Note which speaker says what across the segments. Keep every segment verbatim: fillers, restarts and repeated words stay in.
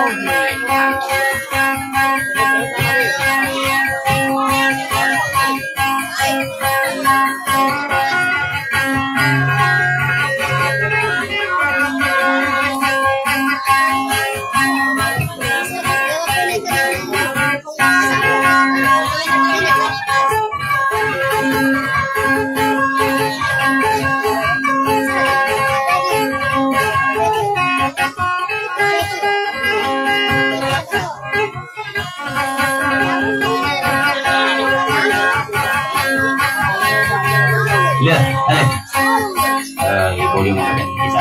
Speaker 1: Ya, eh, uh, ibu lima dan bisa.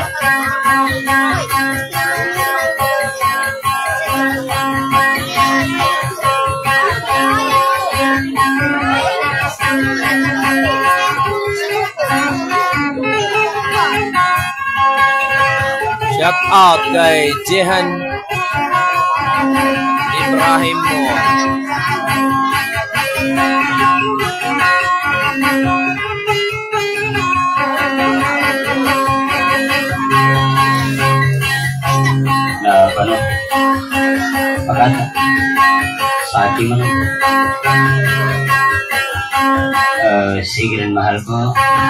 Speaker 2: Shout out kay Jehan Ibrahim Mo.
Speaker 1: Nah, ano? Pagkata sa ating ano? Uh, sige rin mahal ko.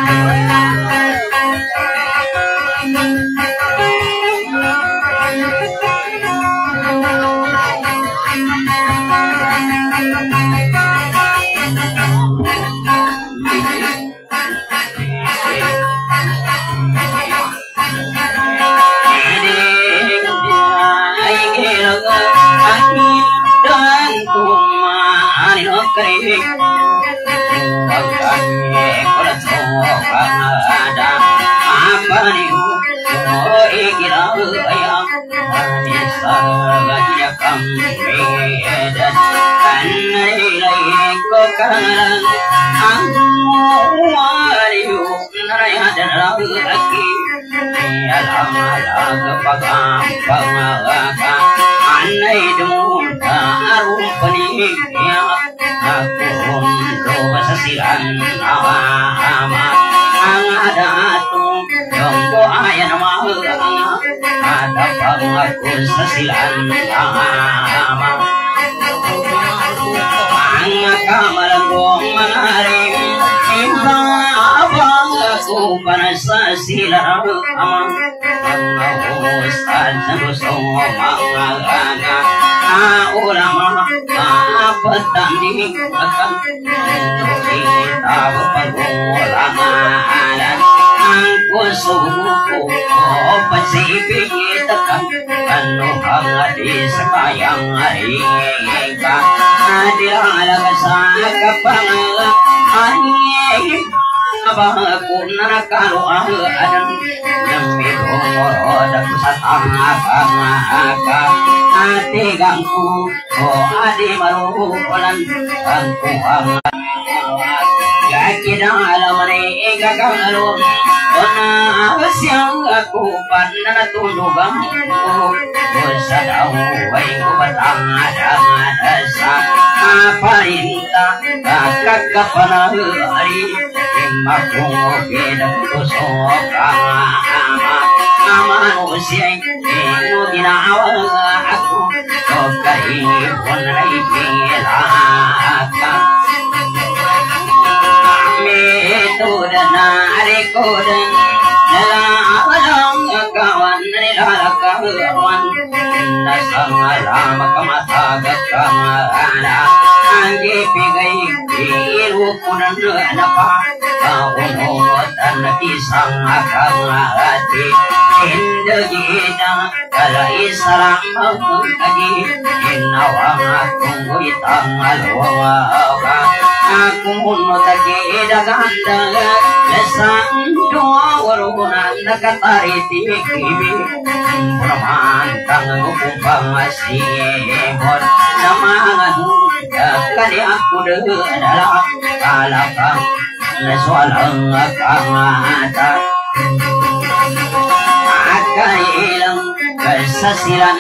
Speaker 3: Sasilan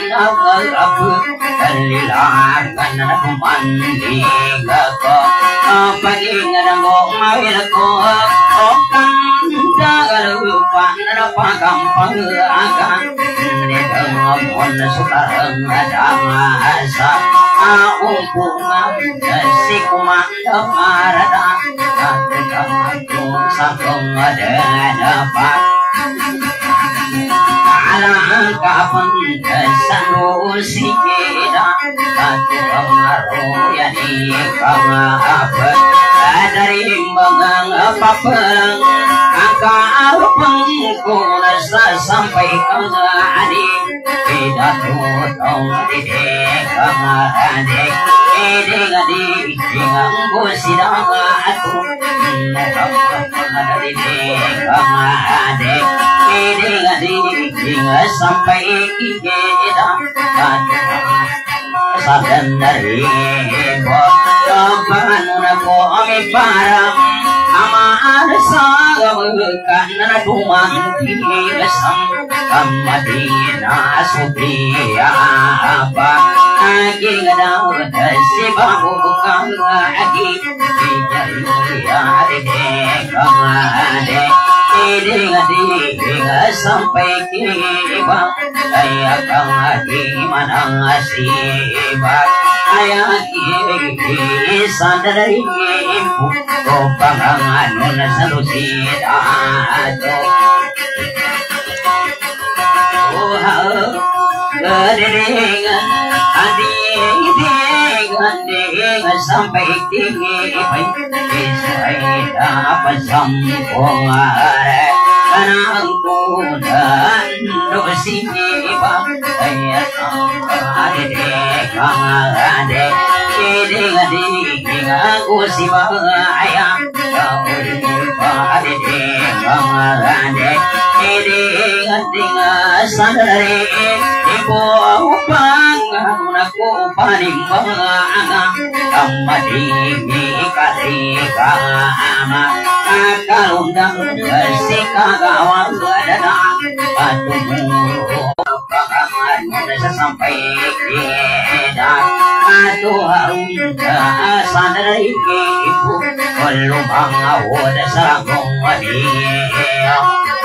Speaker 3: aku kalilangan aku mandi ko pagi ngadang ko mawil ko okan lupa apa gampang akan mon sukareng damasa aungkungan si kumandang marada aku sangkong dapat alang kapan sanu sikida aku pengaruh ya di apa dari mengang apa perang angka pengkuna sampai ke adik tidak tutong didek adik didek adik dengan sidang aku didek adik didek adik dengan sampai kita sadan dari kapan aku parang aman sagawakan na dumantigasam kamadina supriya apa naging dapat si babukang agi dijariya dedek kamade dedek sampai kiba kaya kamadi manang asibak ayah kiri sadari ibu kopangan nuna salusid ato oh kedengan adik dengan dengan sampai tinggi Israel dapat sambung are kanangku dan dosi bang saya sampai adek Ding ding ding aku si bahaya kau adek adek ding ding sadari ibu upang aku paling bangga amadi kali kama kalau undang si kagawang dana atuh sampai kita atuh harum sadari ibu kalau bangawod sarangong dia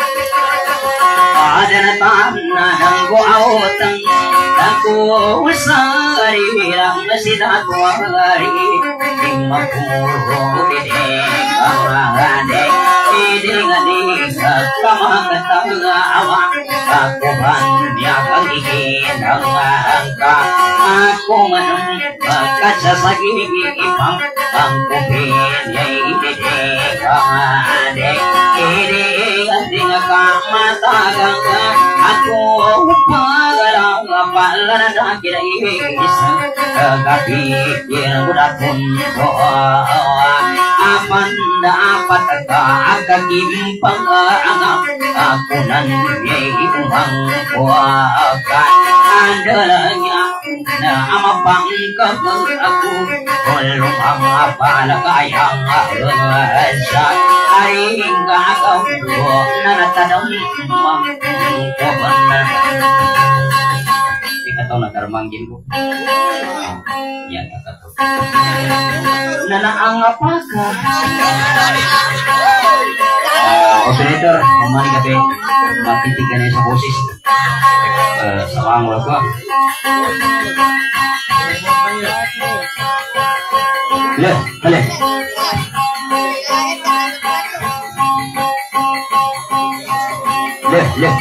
Speaker 3: ada tanah nanggo autang aku usari bilang sida kuari imapuro bide kamade ide ngadi sama ketanga awa aku banyak kali angka aku menung kaca sagi ipang aku pilih ide kamade ide ngadi kamata ganga aku pagalang palan dah kira isa tapi yang udah pun apa dapat agak gimpang angam aku nanti umang kuakan andalanya nama bangka aku belum apa kayang rasa hari hingga kau nana tanam mang benar dikatakan nak termanggil ku ya kata nana angapakah operator kemana kape mati tiga nih sabosis sawang logo le le le le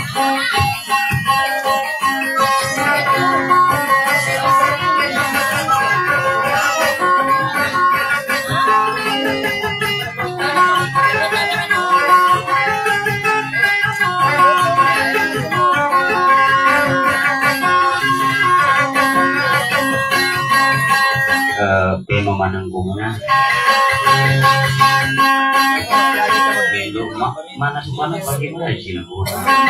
Speaker 3: Peno mananggungna Peno mana semana bagaimana sih aku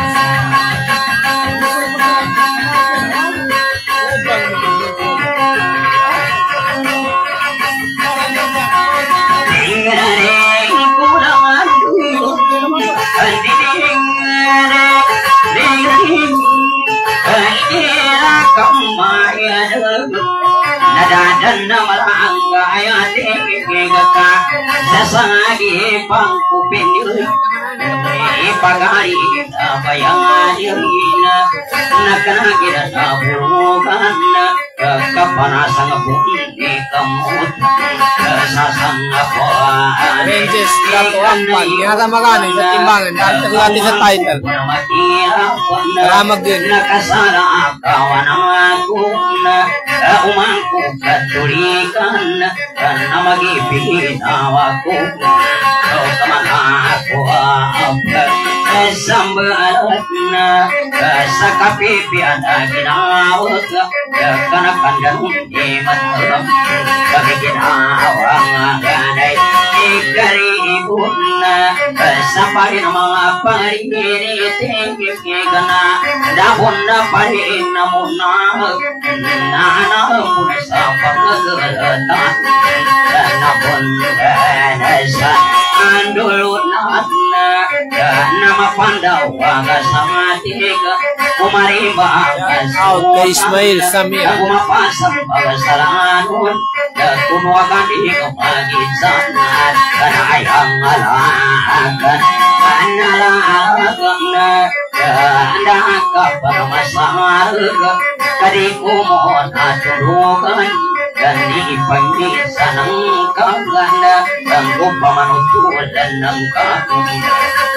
Speaker 3: dan malang gaya tinggi gaka sasagi pangku pindir pagari bayang dirina nakana kira sabulukan kapanasan bumi kamut sasang apa
Speaker 2: Ranges seratus empat. Yang sama kan sa timbangan. Dahil terlati sa title. Karamag din.
Speaker 3: Nakasara kawan aku na umangku katulikan na magipin awaku kamana aku apa sambalat na sa kapipi ada ginawag kana kandan di malam bagi ginawang ganay ikari ibuna sampai mga pariniritin kana dahon na parin na muna nana muna sa pagkagalatan nabon sa andulot na nama pandaw kasama tiga umarimba
Speaker 2: Out kay Ismail Samir.
Speaker 3: aku mapasang pagkasalanan tunuakan di kepagisan karena ayang alakan analalakan anda kaparmasar kadiku mohon atulukan dan dipangisa ng kaganda ang upamanutulan ng kaganda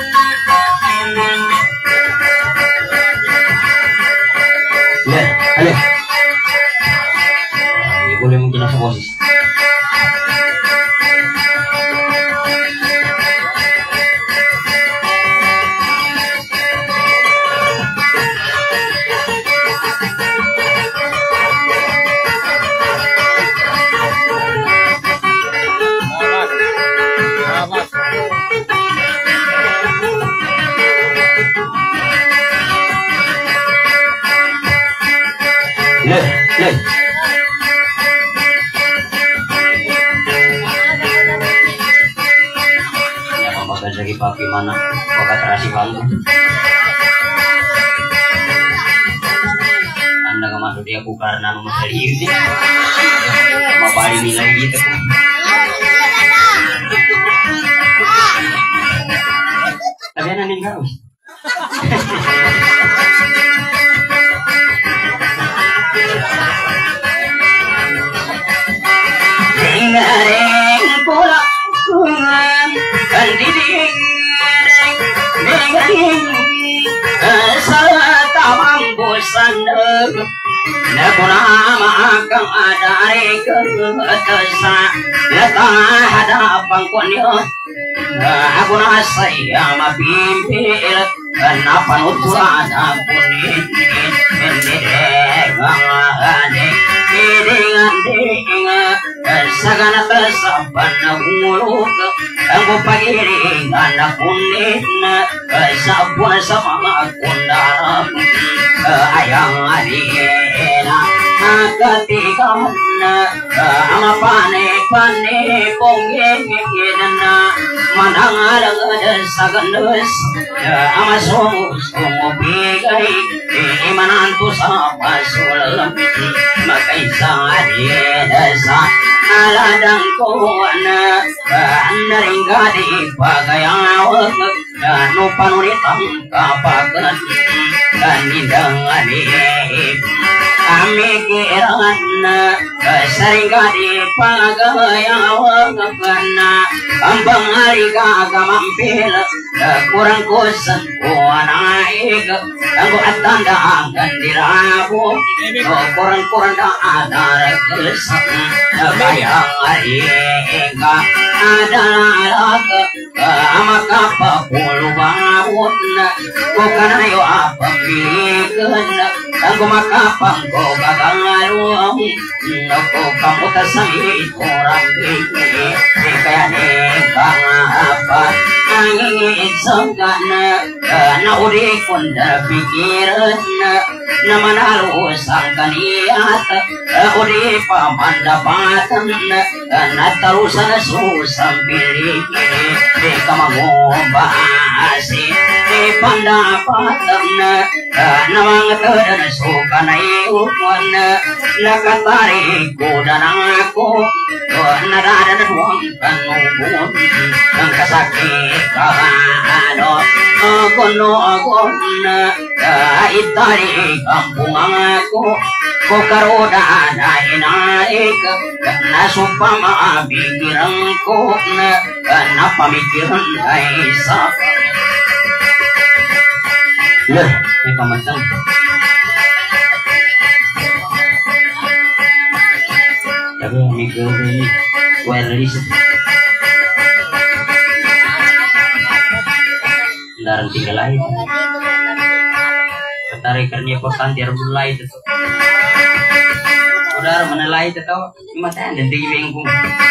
Speaker 3: ya, ale hindi boleh mungkin sa boses le le lagi papi mana bakat terasi bangku anda kemasuk dia aku karena nomor serius sih mau balik nilai gitu tapi anak nih kau dengareng pula Andiding dengaring satamang bosan na kunama kang adare ketesa lata hadapang kunyo aku na saya mapimpil kenapa nutuan aku ni mendegangane dengan dengan sagana tersapan nguluk aku pagiring anak kunin sabun sama kundaram ayang adina ketika ama pane pane pongengena manang alang saganus ama songo songo bigai imanantu sama sulam makai adina sa aladang koana naringgadi pagayawag no panuritang kapagan kanindang alip kami kiran saringgadi pagayawag kana ambang ariga gamampil kurang kosan kuana ig ang atanda ang kandirabo kurang kurang da adar kesan bayang ariga adalah amaka papulu bawon bukan ayo apa pilihkan aku makapang ko gagangaluang ako kamu tasami orang ini kaya nekang apa angin sangkana na uri kunda pikiran na manalo sang kaniyat uri pamandapatan na tarusan susang pilih di kamangobasi di pandapatan na mga tadan suka na iupan nakatarik ko na ng ako narada duang kanubun ang kasakit ano kono agona itari kampung aku ko karoda na inaik na supama pikiran ko na na pamikiran ay sa ya may pamatang tapi mikir ini wireless darang tinggal lain tarik kerja kosan tiar mulai itu udah menilai itu tau mata dan tinggi bengkung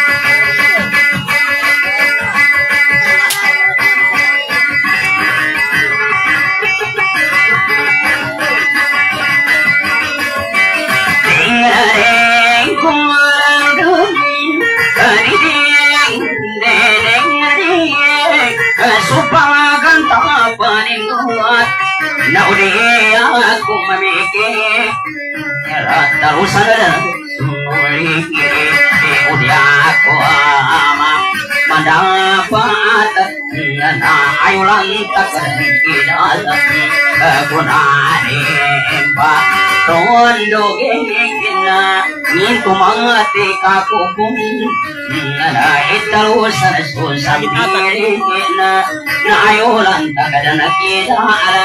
Speaker 3: supagan tak peningguat na uli aku memikir terus ada sumuli uli aku ama mendapat na ayulan tak terhidat gunane pa tondo gengina mintu mati kakupung na terus susah na na ayulan tak ada nakida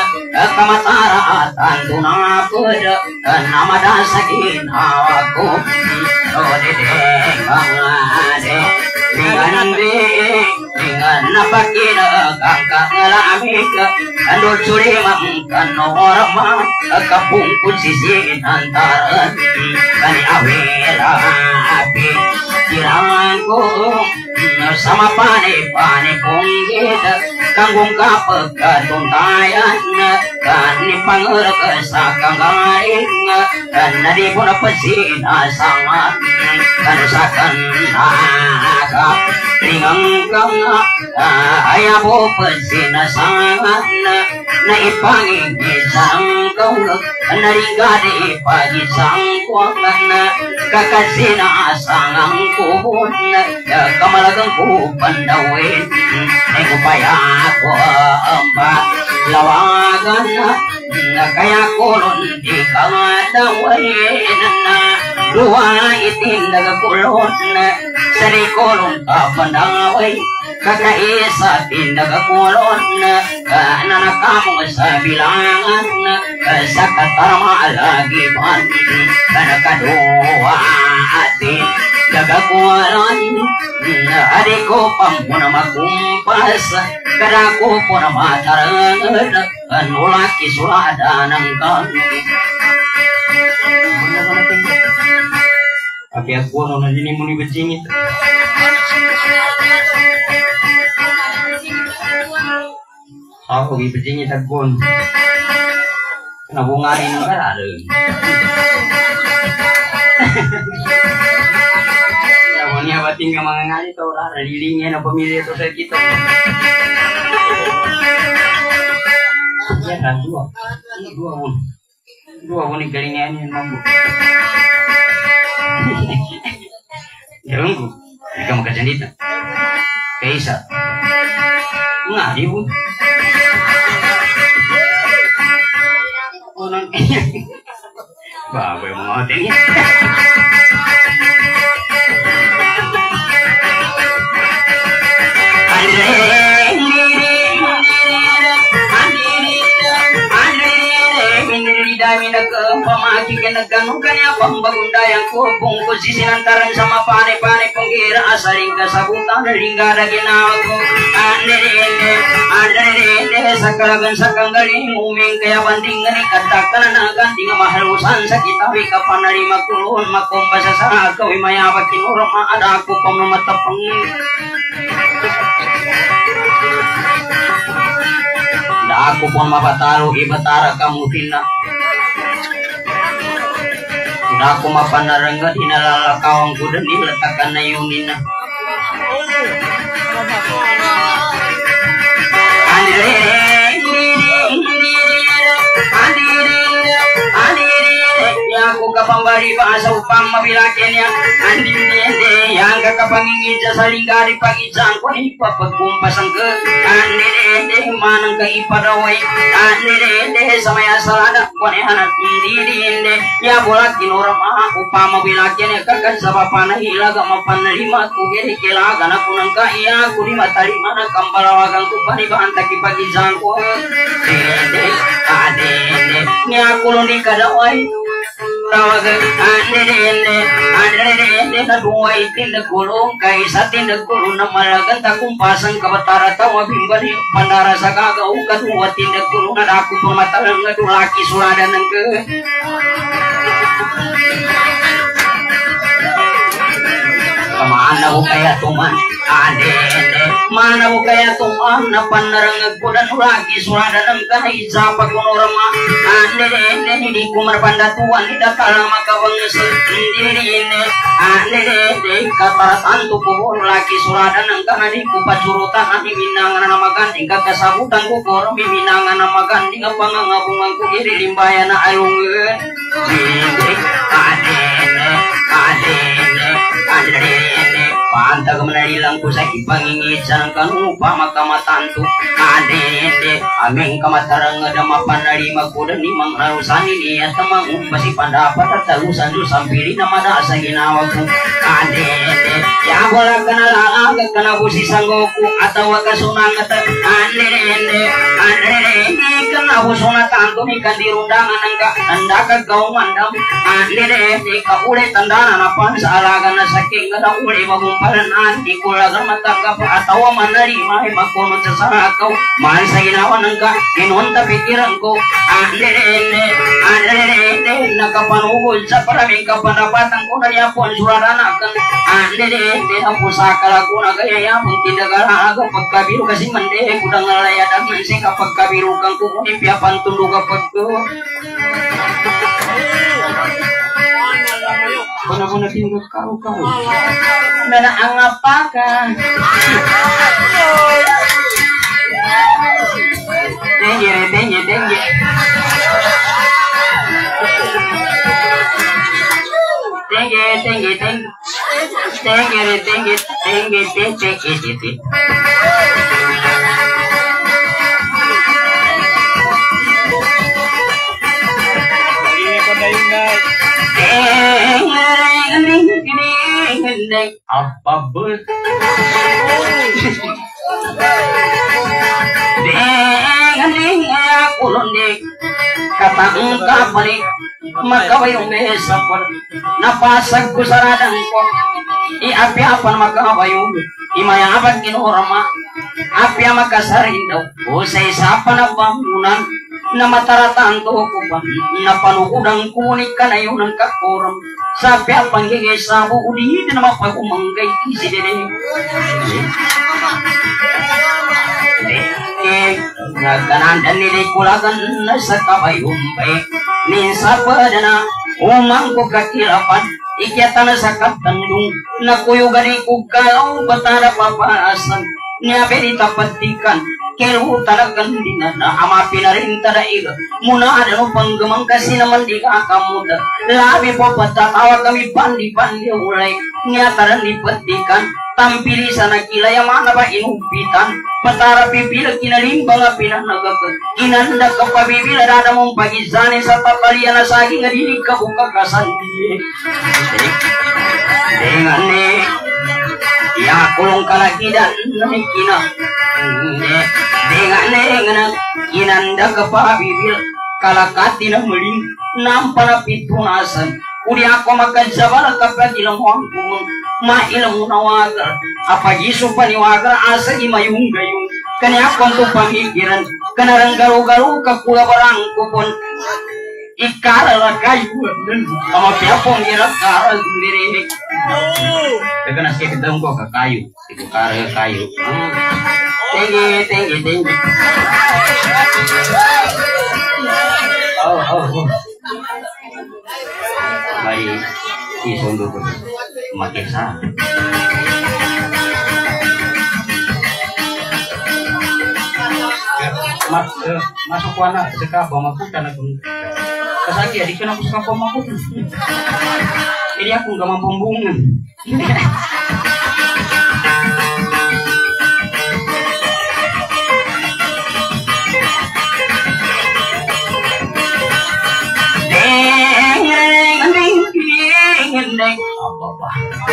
Speaker 3: kamatara tanduna pada nama dasakin aku oh dede mangade dengan dengan napakina kangka ngelamik andul curi mangkan norma kapungkun sisi antaran kani awela api kirangku sama pane pane konggit kanggung kapekatong tayan kani panger kesakang garing dan nadi pun pesina sangat kan sakan naga ringang kang ayah po pesina sangat na ipangin isang kau narigadi pagi sangkuang kakasina sangang kubun kamalagang ku pandawin nego paya ko amba lawagan kaya kulon di kamadawin dua itin nagakulon sari kulon kapandawin kakaisa tinagakulon nanakamu sa bilangan sa katarma lagi pan kanakadua atin nagakulon adiko pampuna makumpas kadaku puna matarangan anulaki suladanang kami tapi aku nona jini muni becingit aku bi becingit akun nabungarin kan ada namanya bating ka mga ngali to rara lilingnya na pamilya to sa kita ya kan dua dua un dua un galingan yang mampu jangan ku jika makan sendiri kaisa nggak ibu orang bawa mau tanya pamati kenaganukannya pembagunda yang kupung posisi antaran sama pane-pane pengira asaring kasabutan hingga ada ginawaku ane-ane ane-ane sakalagan sakanggaling uming kaya bandingan ikatakan na ganting mahalusan sa kitawi kapanari makulun makumbasa sa kawi mayabakin urang ada aku pamamatapang da aku pun mabatalo ibatara kamu tina aku mapanarangga inalalakawang ko dan ilatakan na yung nina Nyaku kapambari bahasa upang mabilakenya anding dende yang kakapangingin sa salinggari pag-isang ko ni papagkumpasang ke andi dende manang ka ipadaway andi dende sa may asalada ko ni hanat hindi dende ya bolak kinorang aha upang mabilakenya kagan sa papana hilaga mapanalima kugiri kilaga na kunang ka iya kuri matalima na kambalawagang kupanibahan taki pag-isang ko dende adende nyaku lundi kadaway tawagan ande ande ande ande na duway tindag kulong kay sa tindag kulong na malagan takumpasang kabatara tawa bimbani pandara sa kagaw kaduwa tindag kulong na dako pamatalang nga dulaki suladan ng ke kamaan na ko kaya tuman ande ande mana ko kaya tuman na panarang kudan ulagi suladan ng kahit sa pagkunorama ande ande hindi ko marapandatuan hindi kala makawang sendiri ande ande ande kaparatan tukuhon lagi suladan ng kahit ko pacurutan ani binangan na maganding kakasabutan ko koro binangan na maganding ang pangangabungan ko iri limbaya na alungan ande ande ande ande pantag menailang ko sa ipangingit sa kanu pamagkamatanto adede aming kamatarang nga damapanalima ko dan imang harusan ini at mangumpasi pandapat at talusan do sampili na mada sa ginawa ko adede ya wala ka na lang agad ka na busi sanggoku ataw kasunang at adede adede ka na busuna tanto ni kandirundangan ang ka anda ka gaumandam adede ka ulit tandana na pan sa alaga na saking nga na uli magumpa paranaan di ko lagang matanggap atawa manarima ay magkunod sa sarakaw mahal sa ginawa ng ka kinunta pikiran ko andene andene nakapanugod sa paraming kapanapatan ko na yapon suraranakan andene ang pusakala ko na gaya yapon tindagalagang pagkabiru kasi mande kudang ngalayadan man siya kapag kabiru kang kukunin piyapan tundo kapag ko Puna-puna tinggal kau-kau Nana ang apaka Dengi, dengi, dengi Dengi, dengi, dengi Dengi, dengi, dengi, dengi, dengi apa bet deng aku londe kata engkau balik maka bayung besar napasag ko saradang ko i api apa maka bayung imaya apa kinorma api makasari daw usay sapa na bangunan na mataratan to ko ba na panugudang kunik ka na yun ang kakuram sabi ang panggigisa mo ulihin na mapagumangay isi dede eh nagkanandan nilay kulagan na sa kabayumbay minsa pa na umang ko kakilapan ikyata na sa kaptandong nakuyugan ikog kalaw batara papasan niya pinitapatikan kero talagang din na amapi na rin tadaig muna ano panggamang kasi naman di ka kamuda labi po patatawa kami pandi-pandi ulay niya tarang dipatikan tampili sa nakilaya mana ba inupitan patara pipila kinalimbang nga pinanagagag inanda ka pabibila dada mong pagizane sa papalian na saging nga dinig ka ukakasanti dengan ne ya kulong kalakidan na kina dengan dengan inanda kapabibil kalakati na muling nampana pitunasan uli ako magkajabala kapag ilang wangkung mailang unawagar apa giso paniwagar asa imayung gayung kanya ako ang pamikiran kanarang garu-garu kakula barang kupon ikara kayu sama piapong irak kara sendiri kaya nasi kita ko ka kayu itu kara kayu tinggi tinggi tinggi oh oh oh baik isundo ko makisa mas masuk wana seka bawa makan aku Kasaki adik kan aku suka pemaku. Jadi aku nggak mau pembungan. Apa-apa.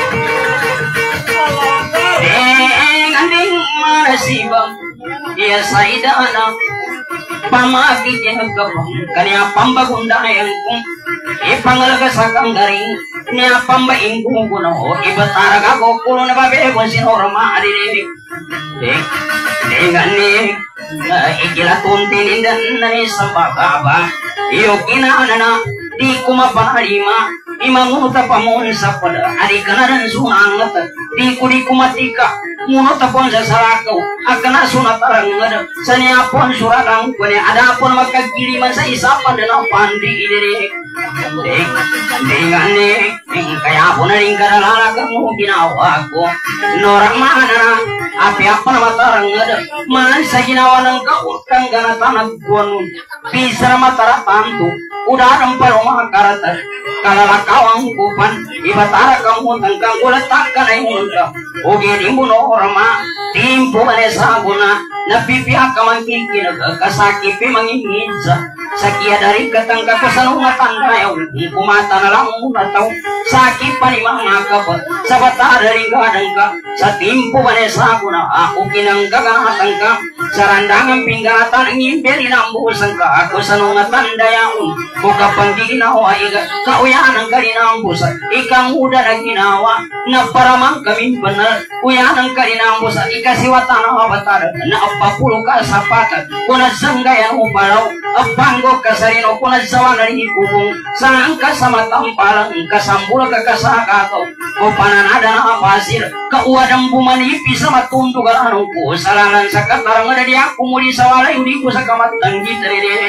Speaker 3: Deng marasi bang, ya saidana pamagi jengkapang kanya pambagunda yang kung ipangalaga sakang garing niya pamba ingkung kuno ibatara kako kulo na babe bosin orma adiri deng dengan ni ikila tuntin dan nani sambakaba iyo kinaanana di kumapanalima imanguta pamun sa pada adi kanaran sunangat di kudi kumatika munota pon sa sarakaw akana sunatarang ngada sanya pon suratang kone ada pon magkagiliman sa isapan na pandi idiri ding dengan ni kaya pon na rin karalalagang mo ginawa ko norang maana api apa na matarang ngada man sa ginawa ng kautang ganatanag kuwan pisara mataratan to udah nampak rumah karata kalalakawang kupan ibatara kamu tangkang kulat takkan ay munda oge dimbuno orma timpo ane sabuna napipiak kamangkikin kasaki pi manginginsa sakia dari katangka kasanunga tandayaw kumata na lang muna tau sakit pa ni mga kapot sa bata dari gadang ka sa timpo ane sabuna ako kinanggaganatan ka sa randangang pinggatan ang imperi ng busang ka ako sanunga tandayaw buka pangginawa iga kauyanan ka rin ang busa ikang muda na ginawa na paramang kaming banal uyanan ka rin ang busa ikasiwata na kabatar na apapulo ka sa pakat kuna sanggayan upalaw apanggo ka sa rin o kuna sawa na rin ikubong saan ka sa matampalang kasambula ka kasakato o pananada na apasir kauwadang bumanipi sa matundugan anong ko salanan sa katarang na di ako muli sa walay uli ko sa kamatang gitarere.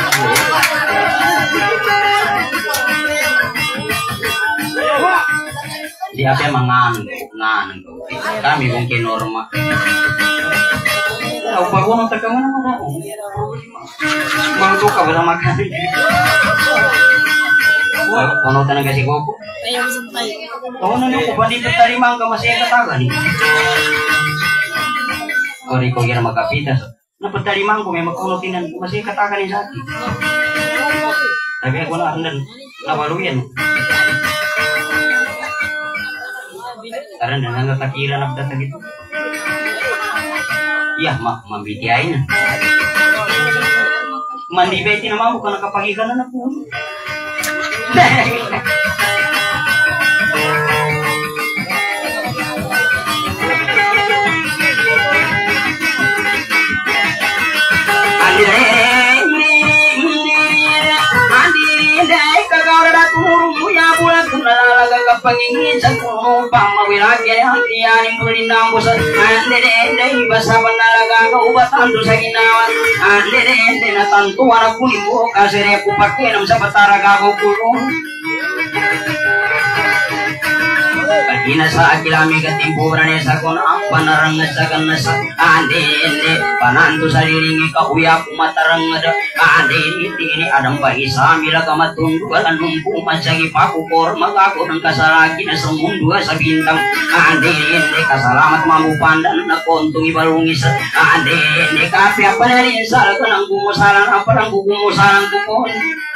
Speaker 3: Siapa mangan, ngan, kami mungkin norma. Tahu bawa nota kamu mana? Mau tuh kau udah makan. Kau nota naga si kau.
Speaker 4: Ayaw sampai.
Speaker 3: Kau nanya kau banding terima angka masih katakan. Kau di kau kira makapitas. Nampet terima angka memang kau notinan masih katakan yang sakit. Tapi aku nak rendah, nak baluin. Karena dengan ketakiran apa data gitu. Iya, mak mambidiain. Mandi beti nama bukan kepagikan anak pun. Pangingin sa kuno pamawilagyan hatiyanin bulindang busa ande-ende basa panalaga kaubatan do sa ginawa ande-ende natantuan ako ni mo kasi repo pakinam sa pataraga ko kulong Kina sa akilami katimpuran sa kono ang panarang sa kanasa ande-ende pananto sa liringi kauya kumatarang ada ande ini adang paisa mila kamatunduan numpu masagi pakukor magako ng kasalaki na sa mundo sa bintang ande-ende kasalamat mamupandan na kontong ibalungis ande-ende kapi apa na rin sa kanang gumusalan apa ng gumusalan kukon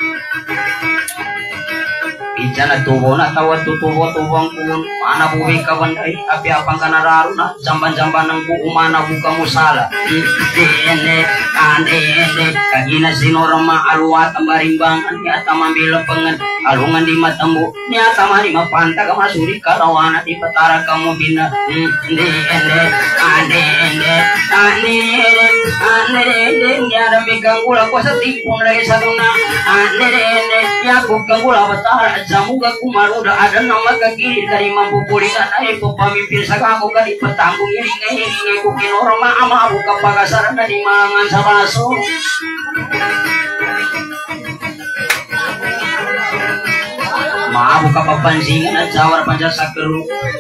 Speaker 3: Ijana tubo na tawad tutubo tubang kun mana buwi kabandai api apang kanararu na jamban-jamban ng buumana buka musala ene ane ene kagina sinorma aluat tambarimbangan nyata mambila pengen alungan di matambu nyata mari mapanta ka masuri karawana di patara kamu bina ene ene ane ene ane ene ane ene nyara miganggula ko sa tipon lagi sa tuna ane ene ya ko ganggula patara Samuga kumaruda ada nama kaki dari mampu pulihkan air pemimpin sakamu kali petanggung iring iring kukin orang ama buka pagasaran dari mangan sabaso ma buka papansingan at sawar panjang sakeru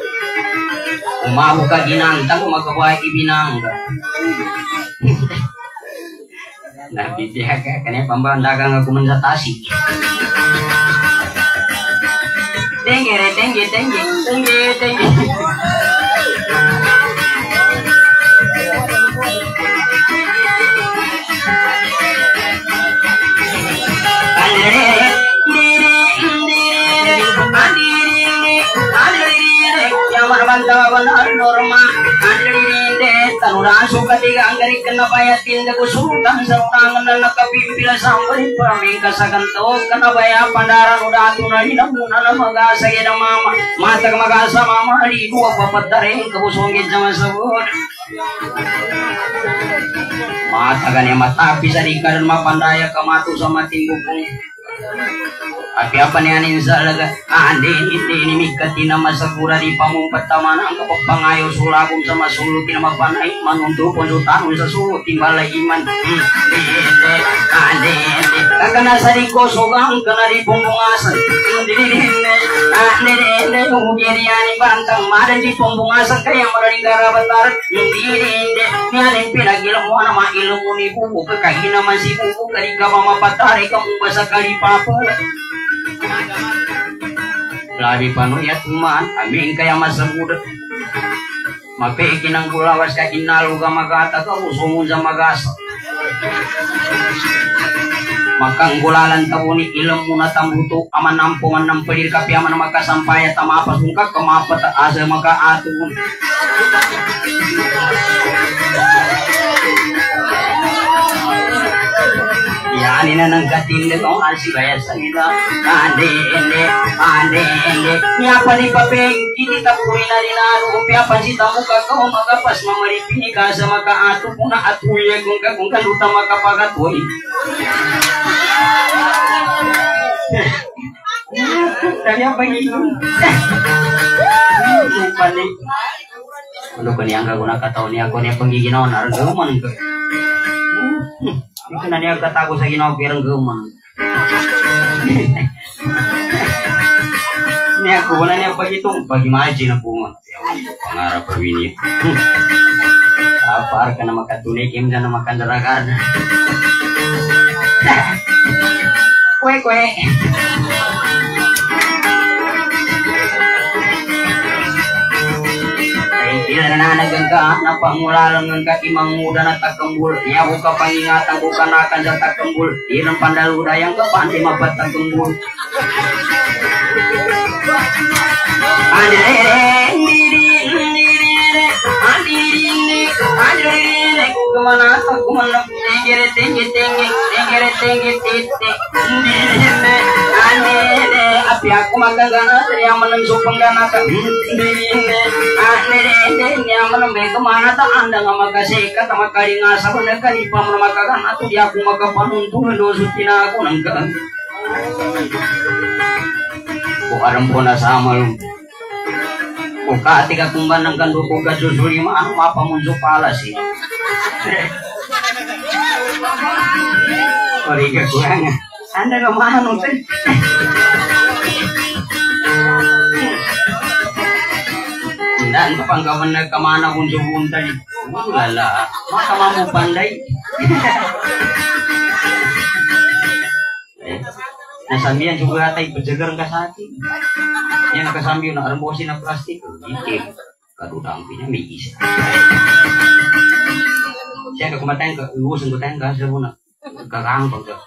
Speaker 3: ma buka ginantang magkabahay ibinangga nah bitiya ka kanya pambandagang aku mensatasi tinggi tinggi tinggi tinggi tinggi. Benar norma adilinde tanuran suka tiga anggari kena bayat tinda kusultan serang dan kapimpila sampai pramika saganto kena bayat pandaran udah tunari namun anak magasa ya mama mata magasa mama di dua bapak taring kebusongin sama sebut mata kan yang mata bisa dikaran mapandaya kematu sama timbukung. Tapi apa nih anin salaga ande ini ini mikati nama segura di pamumpat tamanang kepangayo sulagum sama sulu tinama panai manuntu pondutan bisa sulu timbalai iman ande kakana sariko sogang kena di pembungasan ande ande ande ugeri ani bantang madan di pembungasan kayak merenggara batar ande ande ni anin pinagil mo nama ilmu ni bubu kekahina masih bubu kari mama patare kamu basa kali papa. Labi panu ya tuman, amin kaya masa muda. Mape kinang kulawas ka inalu ka magata ka usungun sa magasa. Makang gulalan tawuni ilam muna tambuto aman nampo man nampelir kapi aman makasampaya tamapas mungkak kamapat asa maka atun. Ya ini nang katin de kong asi bayasa nila ande ende ande ende ni apa ni papeng kini tapuri na dinaro upi apa si tamu kakao magapas mamaripini ka sa maka atu puna atuye kung ka kung kaluta makapagatoy tadi apa ini panik ano ko niyang kaguna kataw niya ko niya panggiginaw na argaman ko itu nanya kata aku saya nak pirang geman. Ini aku nanya pagi itu pagi maji nak bunga. Pengarap perwini. Apa arka nama katune kim dan nama kandarakan. Kue kue. Ilan na nagangka na pangulalang ng kaimang muda na takambul niya buka pangingatan bukan akan sa takambul ilang pandaluda yang kapandi mapat takambul kemana aku mana tinggi tinggi tinggi tinggi tinggi tinggi ane api aku makan gana yang menentu penggana kan ane yang menembe kemana tak anda nggak makasih kata makari ngasa bener kan ipa menemakan atau dia aku maka panuntung dosutin aku nengkan kok ada pona sama lu kok ketika kumbanang kan dukung ke susuri mah apa muncul pala sih Origa kurang anda nggak mau teh dan pangkawan na kemana pun jauh tadi, lala, maka mampu pandai. Nah sambian juga tay berjagar kasati, yang kasambian nak rembosi na plastik, ikim, kadudang punya migis. Saya ke kematian ke luas kematian ke sebuna, ke kampung ke.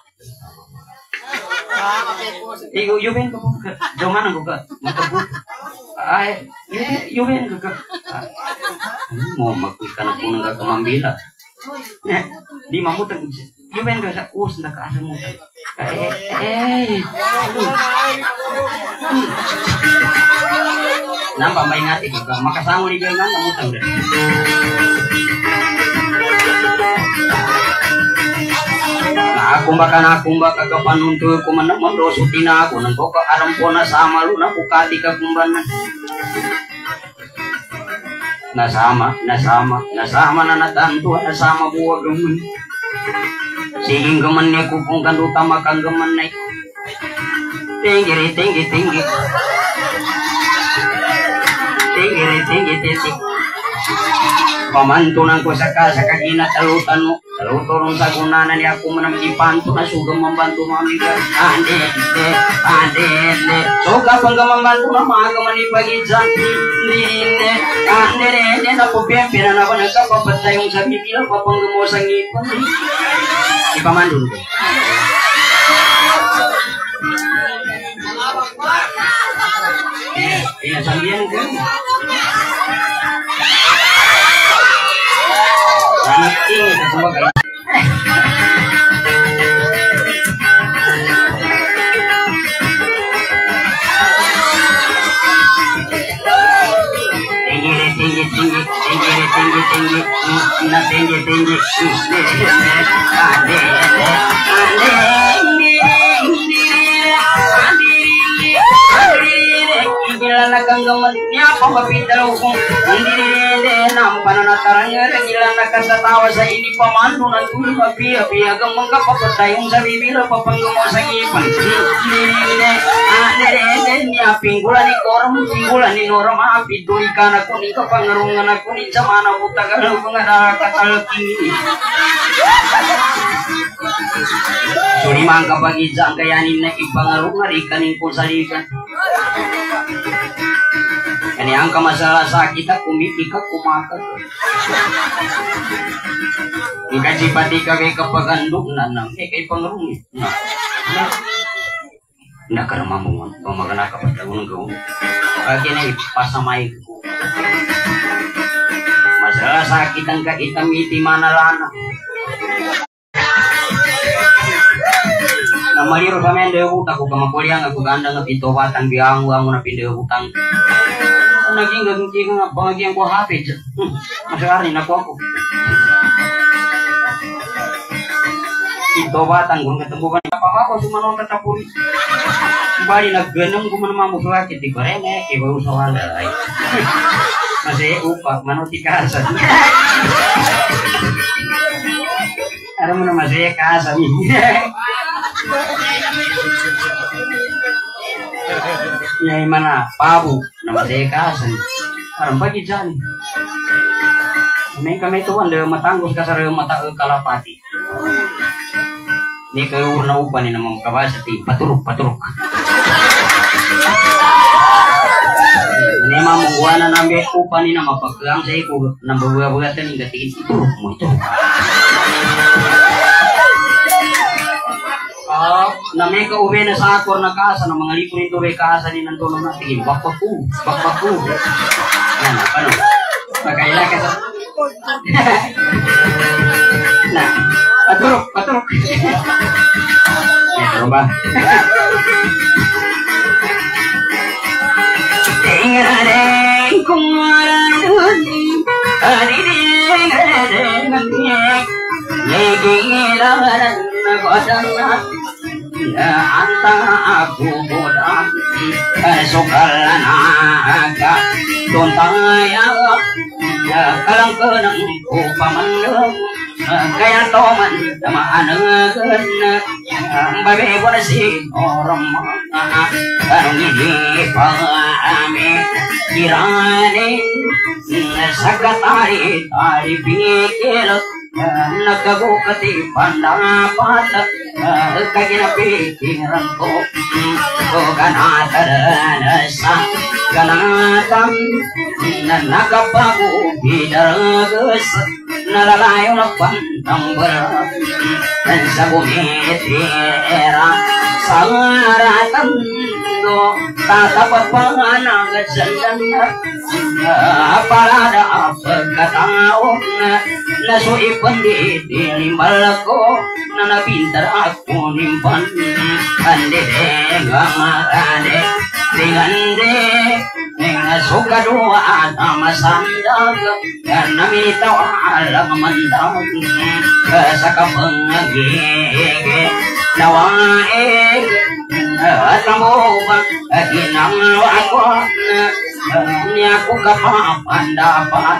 Speaker 3: Iku yuben ke jauh mana ke makabut. Ay, yun yun ka. Mo makukan ako nang kakamambila. Ne, di mamutang yun ka sa us na kaasa mo. Eh, eh. Nampak may ngati ka makasango ni ganyan namutang din. Aku makan aku baka kapanuntu ko man mo sutina ako nang ko aram po na sama lu na bukati ka kumbanan nasama nasama nasama na natanto nasama buwa gaman siging gaman niya kupungkan utama kang gaman na tinggi tinggi tinggi tinggi tinggi tinggi pamantunan ko sa ka sa kahina talutan mo Lalu turun sagunanan ya aku menemui pantu na suga membantu mami kan ande de ande de suga pangga membantu na maga mani pagi janti ne ande de na pupia pina na bana ka papatay yung sabi bila papangga mo sangi ipamandun ko eh ina sambian ko ini semua kayak tinggi tinggi tinggi tinggi tinggi tinggi nah tinggi tinggi ade ade gila nagang nya pamapita hukum ndire nampan nataranya gila nakasa tawa sa ini pamandu na tulu mapia pia gamang kapapatayong sa bibira papanggumo sa ipan ndire ndire nya pinggula ni koram pinggula ni noram api dui kana kuni kapangarungan aku ni zamana butagal mengada katalki suri mangka pagi jangkayanin na ipangarungan ikanin ko salikan ini angka masalah sakit aku mitika kumakan dikaji patika ke kepaganduk nanang eh kay pangrumi nah ndak karena mamon pemakan apa pada gunung gunung bagian pasamai masalah sakit angka hitam iti mana lana nama liru pamen dewu aku kemakuliang aku gandang ngepito batang biang uang na pindah hutang naging gaging bagian ko hapit masyarin ako ako ito batang kung ketemu kan apa apa cuma nong ketapuri bali nagganong kung manamamu sakit di korene iba usawalay masih upak manuti kasan ada mana masih kasan ya mana pabu nama saya kasan orang pagi jani kami kami tuan de matanggus kasar mata kalapati ni ke urna upani nama kabasati paturuk paturuk ini mamu wana nambe upani nama pakeang saya ku nambah buah-buah tani gatiin turuk mo itu namanya ke uwe na sakor na kasa na mga lipon ito uwe kasa ni nantulong natin bakbaku bakbaku yan ano magkaila ka sa nah paturok paturok ya ano ba tingnan kung maraming kaniding kaniding Negilaran nagodana antara aku bodoh sokalana aga tontaya kalang kenang ku pamandang kaya toman sama anagan babe bona si orang karung ini pame kirane sagatari tari pikir nagkagukati pandapat kagina pikiran ko ko ganataran sa ganatan na nakapago bidaragas nalalayo na pantang berat dan sa bumitira sa ngaratan do tatapat pananagat sandan palada pagkataon na suipan di dinimbal ko na napintar ako nimpan ande dengang ande dingande dengan suka doa nama sandag dan namitaw alang mandag saka pangagige nawaig at namubang ginang wakon niya ko kapapandapat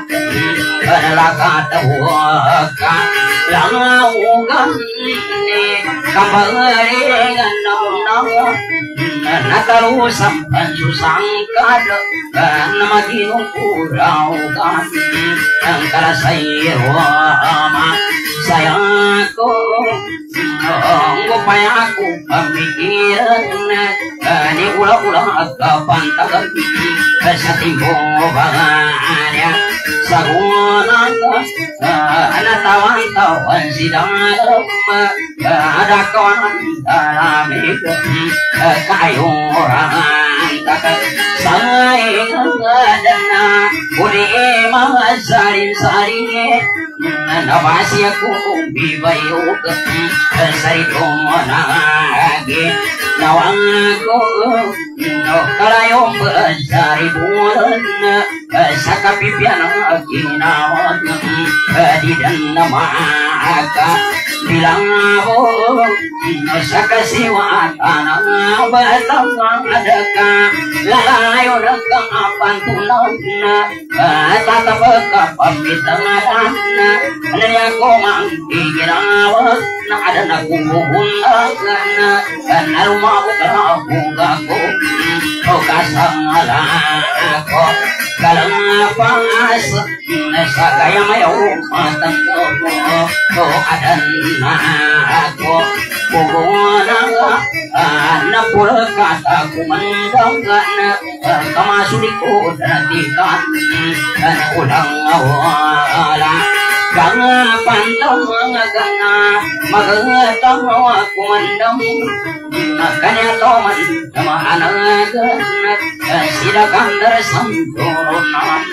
Speaker 3: kalakatawag ka langugan ni kabaringan ng natalusang pansusang kada na maginong kuraw ka ang kalasayro ama sayangku ngupaya aku pemikiran ini ulah-ulah kepantagan sa timbo bangannya sagunan natawan-tawan si dalam ada kawan dalam itu kayu orang tak saing dana uli emang sarin-sarin nawasi aku bibayuk sari lagi nawang ko no kalayong sari bulan sakapipian ang ginawan di dan namaka bilang ako sa kasiwatan ang batang adaka lalayo na kapantunan tatapag kapamitangan ano niya ko ang ginawa na ada nagbubunagan narumaw ka ako o kasangala ako kalapas sa kaya mayaw matangko ko adan na ako pugunan na pulkat ako mandanggan kamasulik ko datikan ulang awala kang pantang mga gana magangatang ako mandang kanya toman maanagan sila kandar santuron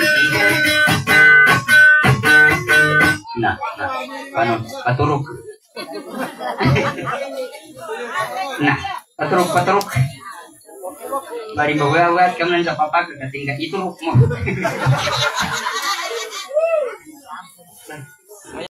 Speaker 3: nah, nah, paano, paturok nah, paturok, paturok bari bawawat kaman sa papa katingkat iturok mo